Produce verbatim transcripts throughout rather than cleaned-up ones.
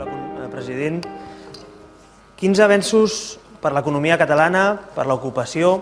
Honorable president. Quins avenços per l'economia catalana, per l'ocupació,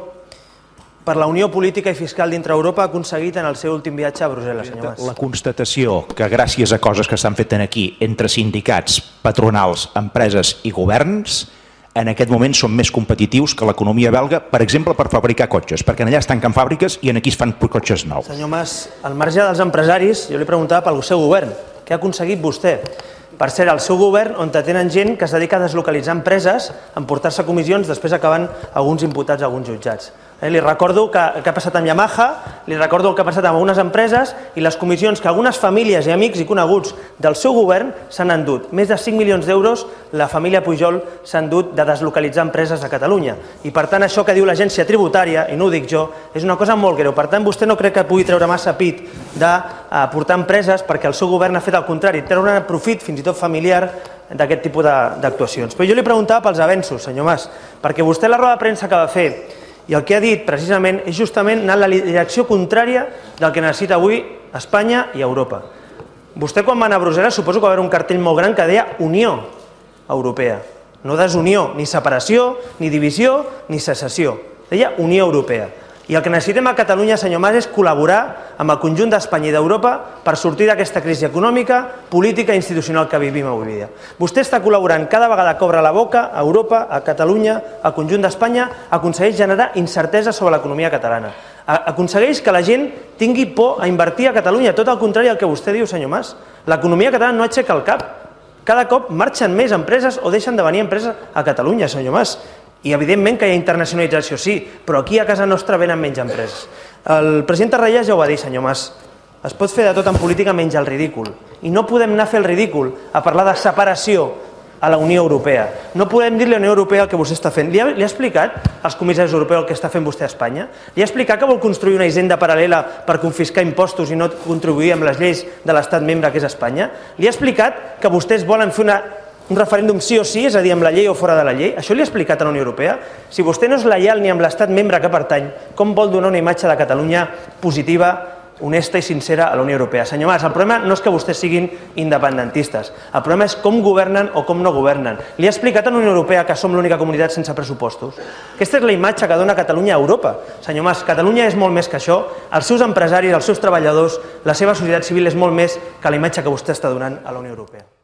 per la unió política i fiscal dintre Europa ha aconseguit en el seu últim viatge a Brussel·les, senyor Mas? La constatació que gràcies a coses que s'han fet aquí entre sindicats, patronals, empreses i governs, en aquest moment són més competitius que l'economia belga, per exemple, per fabricar cotxes, perquè allà es tanquen fàbriques i aquí es fan cotxes nous. Senyor Mas, al marge dels empresaris, jo li preguntava pel seu govern. Què ha aconseguit vostè? Per cert, el seu govern, on tenen gent que es dedica a deslocalitzar empreses, a emportar-se comissions, després acaben alguns imputats a alguns jutjats. Li recordo que ha passat amb Yamaha, li recordo el que ha passat amb algunes empreses i les comissions que algunes famílies i amics i coneguts del seu govern s'han endut. Més de cinc milions d'euros la família Pujol s'ha endut de deslocalitzar empreses a Catalunya. I per tant, això que diu l'agència tributària, i no ho dic jo, és una cosa molt greu. Per tant, vostè no crec que pugui treure massa pit de portar empreses perquè el seu govern ha fet el contrari, treure profit fins i tot familiar d'aquest tipus d'actuacions. Però jo li preguntava pels avenços, senyor Mas, perquè vostè la roda de premsa que va fer i el que ha dit precisament és justament anar en la direcció contrària del que necessita avui Espanya i Europa. Vostè quan va anar a Brussel·les suposo que va haver un cartell molt gran que deia Unió Europea, no desunió, ni separació, ni divisió, ni secessió, deia Unió Europea. I el que necessitem a Catalunya, senyor Mas, és col·laborar amb el conjunt d'Espanya i d'Europa per sortir d'aquesta crisi econòmica, política i institucional que vivim avui dia. Vostè està col·laborant cada vegada que obre la boca a Europa, a Catalunya, al conjunt d'Espanya, aconsegueix generar incertesa sobre l'economia catalana. Aconsegueix que la gent tingui por a invertir a Catalunya, tot el contrari del que vostè diu, senyor Mas. L'economia catalana no aixeca el cap. Cada cop marxen més empreses o deixen de venir empreses a Catalunya, senyor Mas. I evidentment que hi ha internacionalització, sí, però aquí a casa nostra venen menys empreses. El president Tarradellas ja ho va dir, senyor Mas, es pot fer de tot en política menys el ridícul. I no podem anar a fer el ridícul, a parlar de separació a la Unió Europea. No podem dir-li a la Unió Europea el que vostè està fent. Li ha, li ha explicat als comissaris europeus el que està fent vostè a Espanya? Li ha explicat que vol construir una hisenda paral·lela per confiscar impostos i no contribuir amb les lleis de l'estat membre que és Espanya? Li ha explicat que vostès volen fer una un referèndum sí o sí, és a dir, amb la llei o fora de la llei? Això li ha explicat a la Unió Europea? Si vostè no és lleial ni amb l'estat membre que pertany, com vol donar una imatge de Catalunya positiva, honesta i sincera a la Unió Europea? Senyor Mas, el problema no és que vostès siguin independentistes, el problema és com governen o com no governen. Li ha explicat a la Unió Europea que som l'única comunitat sense pressupostos? Aquesta és la imatge que dona Catalunya a Europa. Senyor Mas, Catalunya és molt més que això, els seus empresaris, els seus treballadors, la seva societat civil és molt més que la imatge que vostè està donant a la Unió Europea.